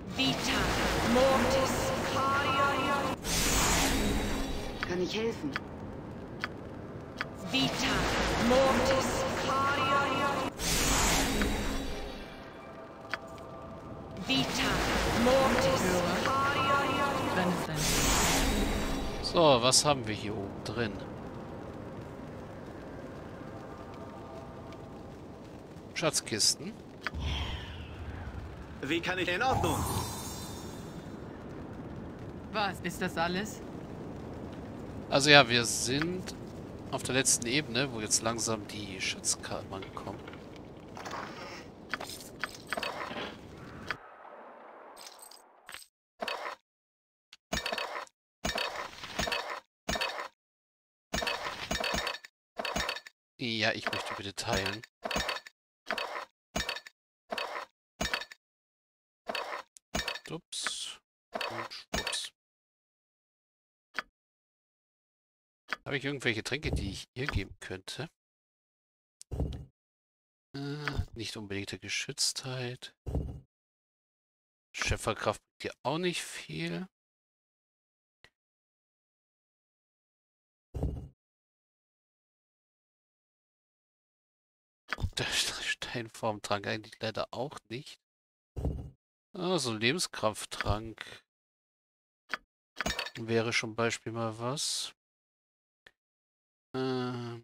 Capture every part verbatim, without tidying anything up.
Vita Mortis Caria. Kann ich helfen? Vita Mortis Caria. Vita Mortis Caria. Brennnesseln. So, was haben wir hier oben drin? Schatzkisten. Wie kann ich in Ordnung? Was, ist das alles? Also ja, wir sind auf der letzten Ebene, wo jetzt langsam die Schatzkarten ankommen. Ja, ich möchte bitte teilen. Ups. Und schwupps. Habe ich irgendwelche Tränke, die ich ihr geben könnte? Äh, nicht unbedingte Geschütztheit. Schöpferkraft bringt dir auch nicht viel. Der Steinformtrank eigentlich leider auch nicht. Ah, so ein Lebenskrafttrank wäre schon Beispiel mal was. Ähm.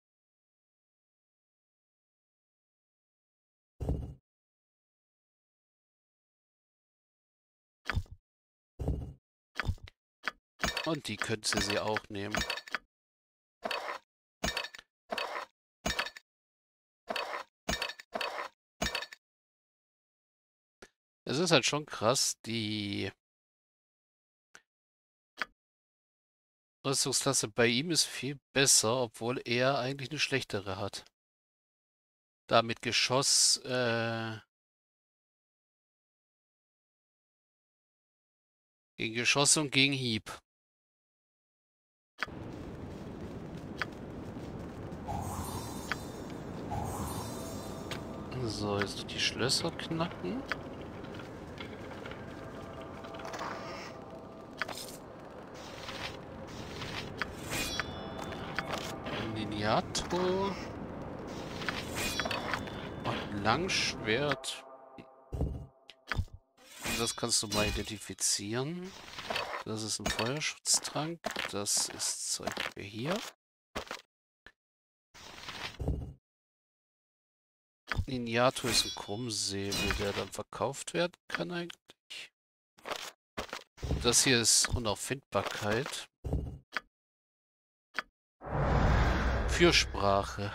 Und die könnte sie auch nehmen. Es ist halt schon krass, die Rüstungsklasse bei ihm ist viel besser, obwohl er eigentlich eine schlechtere hat. Da mit Geschoss, äh, gegen Geschoss und gegen Hieb. So, jetzt noch die Schlösser knacken. Lineator. Und ein Langschwert. Das kannst du mal identifizieren. Das ist ein Feuerschutztrank. Das ist Zeug für hier. Lineator ist ein Krummsäbel, der dann verkauft werden kann eigentlich. Das hier ist Unauffindbarkeit. Fürsprache.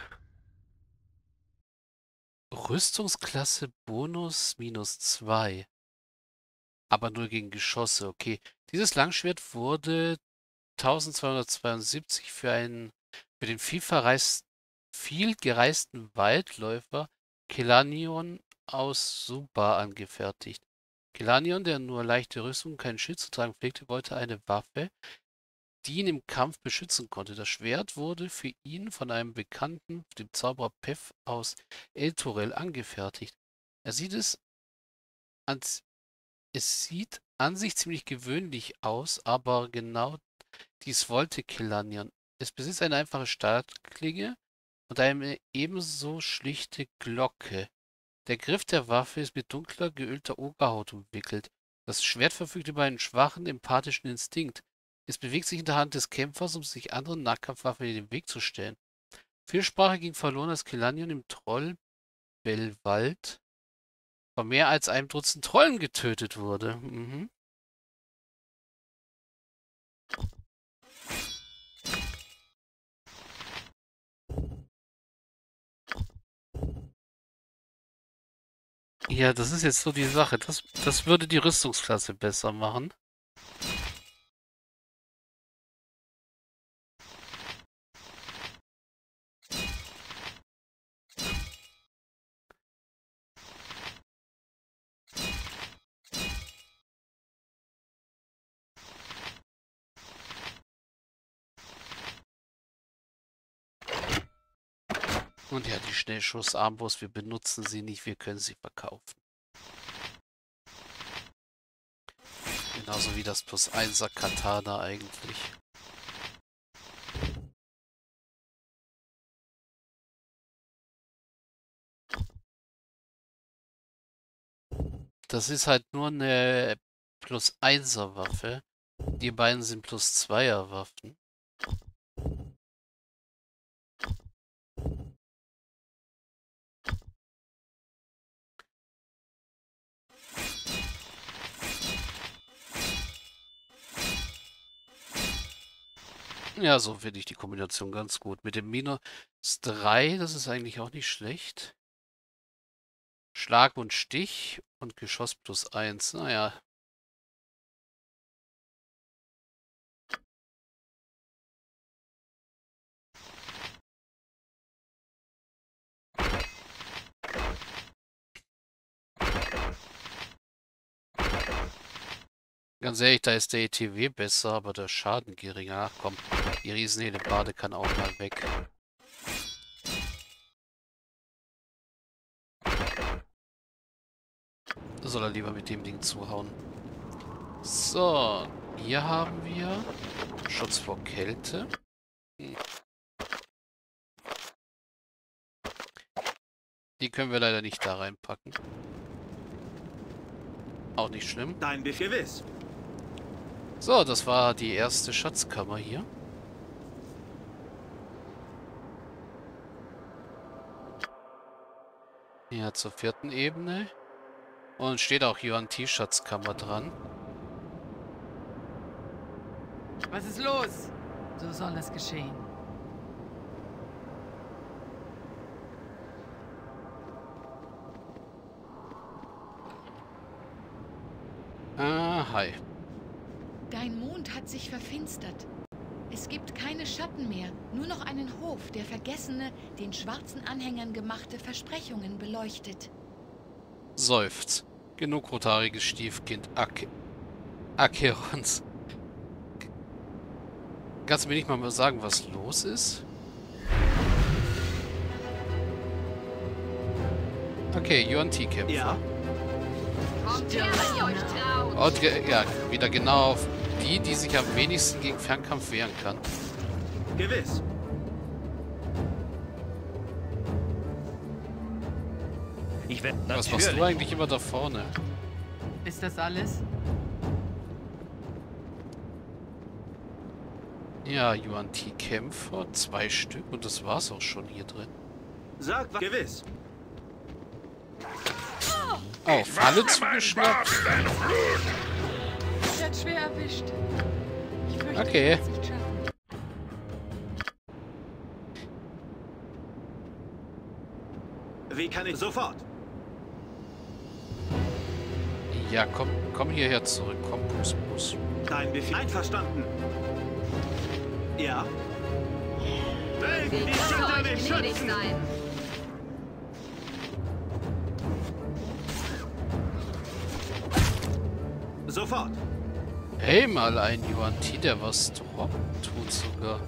Rüstungsklasse Bonus minus zwei. Aber nur gegen Geschosse, okay. Dieses Langschwert wurde eintausendzweihundertzweiundsiebzig für einen für den viel, verreist, viel gereisten Waldläufer Kelanion aus Suba angefertigt. Kelanion, der nur leichte Rüstung und keinen Schild zu tragen pflegte, wollte eine Waffe, die ihn im Kampf beschützen konnte. Das Schwert wurde für ihn von einem Bekannten, dem Zauberer Pef aus Elturel, angefertigt. Er sieht es ans Es sieht an sich ziemlich gewöhnlich aus, aber genau dies wollte Kelanion. Es besitzt eine einfache Stahlklinge und eine ebenso schlichte Glocke. Der Griff der Waffe ist mit dunkler, geölter Ogerhaut umwickelt. Das Schwert verfügt über einen schwachen, empathischen Instinkt. Es bewegt sich in der Hand des Kämpfers, um sich anderen Nahkampfwaffen in den Weg zu stellen. Fürsprache ging verloren, als Kelanion im Trollbellwald von mehr als einem Dutzend Trollen getötet wurde. Mhm. Ja, das ist jetzt so die Sache. Das, das würde die Rüstungsklasse besser machen. Und ja, die Schnellschussarmbrust, wir benutzen sie nicht, wir können sie verkaufen. Genauso wie das plus einser Katana eigentlich. Das ist halt nur eine plus einser Waffe. Die beiden sind plus zweier Waffen. Ja, so finde ich die Kombination ganz gut. Mit dem Minus drei, das ist eigentlich auch nicht schlecht. Schlag und Stich und Geschoss plus eins. Naja. Ganz ehrlich, da ist der E T W besser, aber der Schaden geringer. Ach komm, die Riesenhellebarde kann auch mal weg. Da soll er lieber mit dem Ding zuhauen. So, hier haben wir Schutz vor Kälte. Hm. Die können wir leider nicht da reinpacken. Auch nicht schlimm. Dein Befehl ist. So, das war die erste Schatzkammer hier. Ja, zur vierten Ebene. Und steht auch Yuan Ti Schatzkammer dran. Was ist los? So soll es geschehen. Ah, hi. Dein Mond hat sich verfinstert. Es gibt keine Schatten mehr, nur noch einen Hof, der vergessene, den schwarzen Anhängern gemachte Versprechungen beleuchtet. Seufzt. Genug rothaariges Stiefkind. Ak Acherons. Kannst du mir nicht mal sagen, was los ist? Okay, Yuan Ti Kämpfer. Ja. Kommt her, wenn ihr euch traut. Und ge ja, wieder genau auf die, die sich am wenigsten gegen Fernkampf wehren kann. Gewiss. Ich werde Was machst du eigentlich immer da vorne? Ist das alles? Ja, Yuan Ti Kämpfer, zwei Stück und das war's auch schon hier drin. Sag was. Gewiss. Oh, Falle zugeschnappt. Ich werde schwer erwischt. Ich fürchte, Okay. ich werd's nicht schaffen. Wie kann ich sofort? Ja, komm, komm hierher zurück. Komm, Bus, Bus. Dein Befehl. Einverstanden. Ja. Wegen die Ich Schütter soll nicht euch gnädig schützen. sein. Sofort. Hey, mal ein Yuan Ti, der was droppen tut sogar.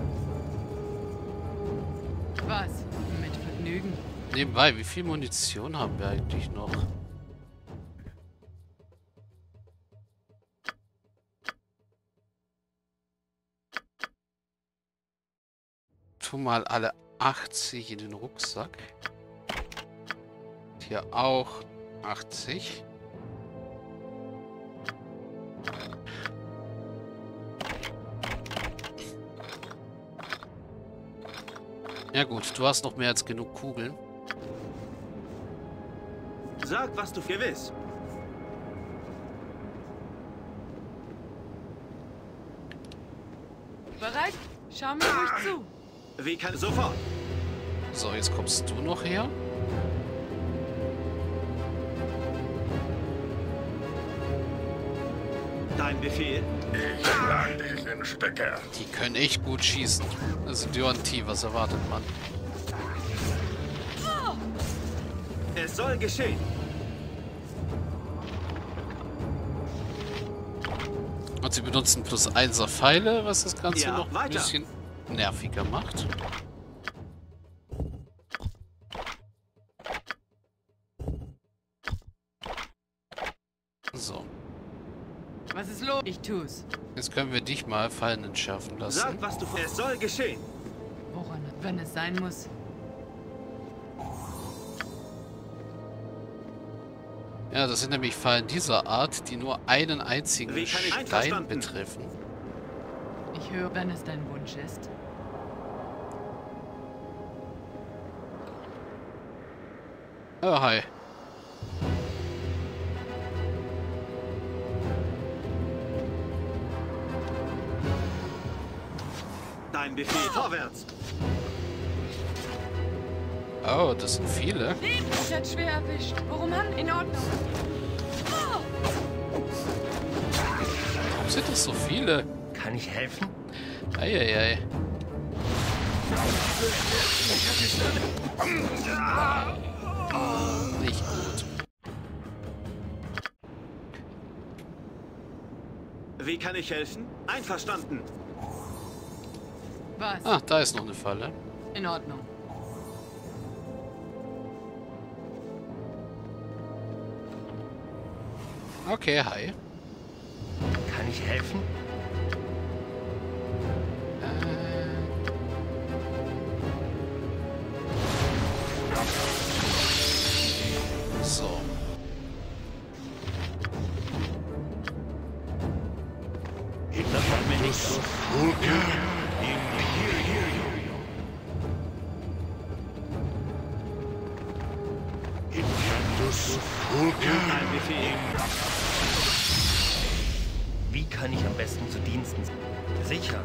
Was? Mit Vergnügen. Nebenbei, wie viel Munition haben wir eigentlich noch? Tu mal alle achtzig in den Rucksack. Hier auch achtzig. Ja gut, du hast noch mehr als genug Kugeln. Sag, was du gewiss. Bereit? Schau mir ruhig zu. Wie kann sofort? So, jetzt kommst du noch her. Dein Befehl. Ich schlag dich in Stücke. Die können echt gut schießen. Also Yuan Ti, was erwartet man? Es soll geschehen. Und sie benutzen plus einser Pfeile, was das Ganze Ja, noch ein weiter. bisschen nerviger macht. So. Was ist los? Ich tu's. Jetzt können wir dich mal Fallen entschärfen lassen. Sag, was du... Es soll geschehen. Woran? Wenn es sein muss. Ja, das sind nämlich Fallen dieser Art, die nur einen einzigen Wie kann ich Stein einverstanden? betreffen. Ich höre, wenn es dein Wunsch ist. Oh, hi. Dein Befehl. Vorwärts. Oh, das sind viele. Ich hat schwer erwischt. Worum haben? In Ordnung. Warum sind das so viele? Kann ich helfen? Eieiei. Nicht gut. Wie kann ich helfen? Einverstanden. Was? Ah, da ist noch eine Falle. In Ordnung. Okay, hi. Kann ich helfen? Äh. So. Das macht mir nichts aus. Dein Befehl. Wie kann ich am besten zu Diensten sein? Sicher.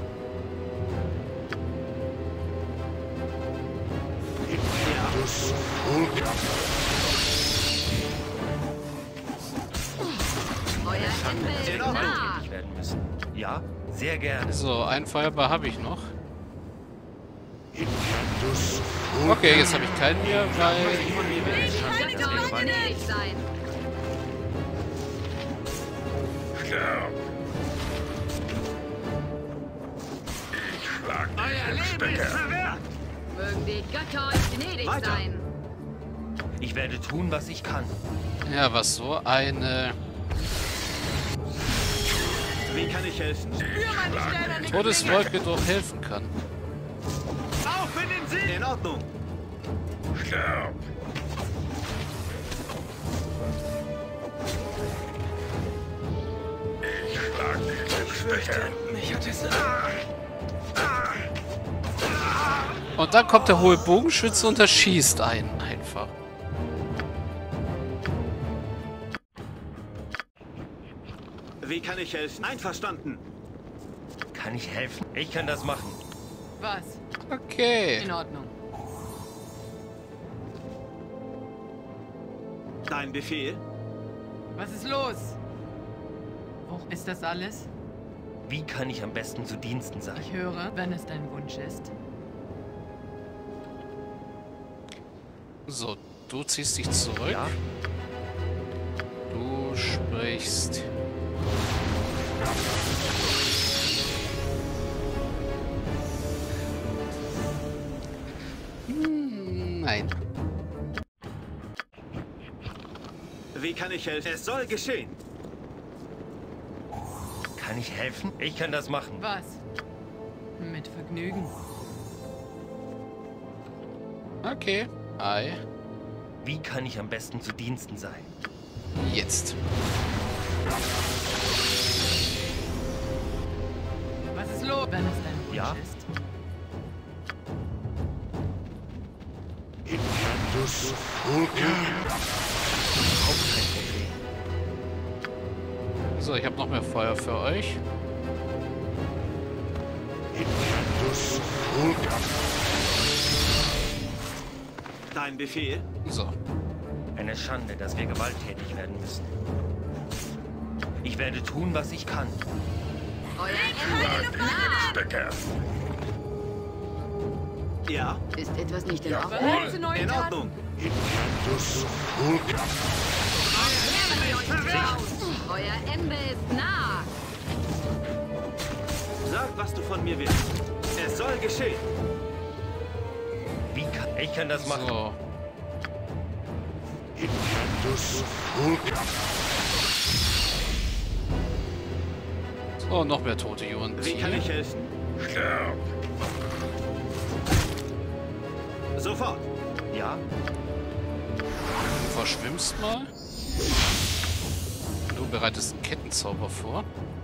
Euer Ende In ist Ordnung. nah. Tätig werden müssen. Ja, sehr gerne. So, einen Feuerball habe ich noch. Okay, jetzt habe ich keinen mehr, weil... Das soll gnädig sein. Sterb. Ich schlag dich in Stücke. Verwehrt. Mögen die Götter euch gnädig Weiter. sein. Ich werde tun, was ich kann. Ja, was so eine Wie kann ich helfen? Todeswolke doch helfen kann. Auf in den Sieg! In Ordnung. Sterb. Ich schlag dich in Stücke. Mich hat es... Und dann kommt der hohe Bogenschütze und erschießt einen einfach. Wie kann ich helfen? Einverstanden. Kann ich helfen? Ich kann das machen. Was? Okay. In Ordnung. Dein Befehl? Was ist los? Wo ist das alles? Wie kann ich am besten zu Diensten sein? Ich höre, wenn es dein Wunsch ist. So, du ziehst dich zurück. Ja, Du sprichst. Hm, nein. Wie kann ich helfen? Es soll geschehen. kann ich helfen? Ich kann das machen. Was? Mit Vergnügen. Okay. Ei. Wie kann ich am besten zu Diensten sein? Jetzt. Was ist los, wenn es dein Wunsch Ja? ist? Auch kein Problem. So, ich habe noch mehr Feuer für euch. Dein Befehl? So. Eine Schande, dass wir gewalttätig werden müssen. Ich werde tun, was ich kann. Euer Ende ist nah. Stecker. Ja, Ist etwas nicht in Ordnung? Bereit zu neuen in Taten? Ordnung. Euer Ende ist nah. Sag, was du von mir willst. Es soll geschehen. Wie kann ich kann das machen? So. Oh, noch mehr tote Yuan Wie kann Ti. ich helfen? Sterb. Sofort. Ja? Du verschwimmst mal. Du bereitest einen Kettenzauber vor.